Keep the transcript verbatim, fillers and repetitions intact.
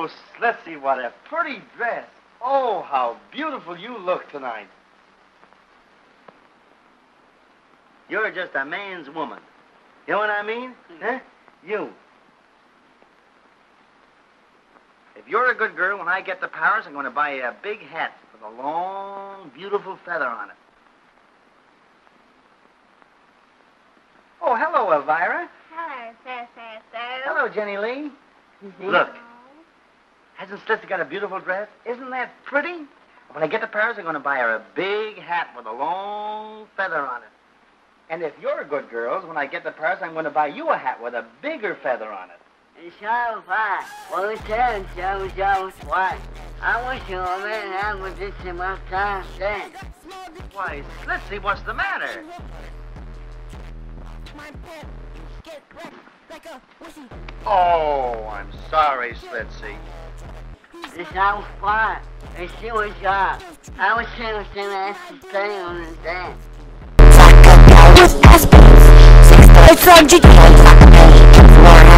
Oh, Slitsy, what a pretty dress. Oh, how beautiful you look tonight. You're just a man's woman. You know what I mean? Huh? You. If you're a good girl, when I get to Paris, I'm going to buy you a big hat with a long, beautiful feather on it. Oh, hello, Elvira. Hello, Sir Sasso. Hello, Jenny Lee. Look. Hasn't Slitsy got a beautiful dress? Isn't that pretty? When I get to Paris, I'm going to buy her a big hat with a long feather on it. And if you're good girls, when I get to Paris, I'm going to buy you a hat with a bigger feather on it. So far, well, it says so, so what? I wish you were man, I was just about time then. Why, Slitsy, what's the matter? Oh, I'm sorry, Slitsy. It's our fault. It's your job. I was saying to ask to stay on the day. Taco Bell with S P. Six toys from G K. Taco Bell.